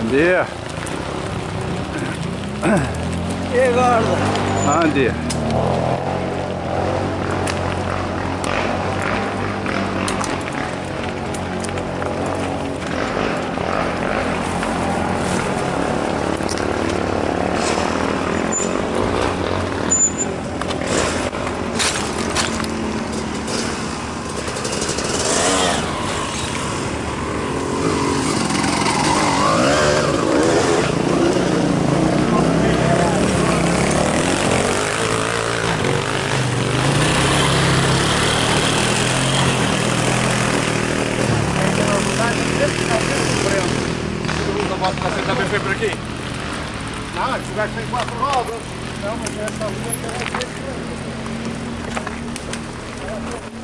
Bom dia. E agora? Bom dia. Você também foi por aqui? Não, esse gajo tem 4 rodas. Não, mas essa rua que era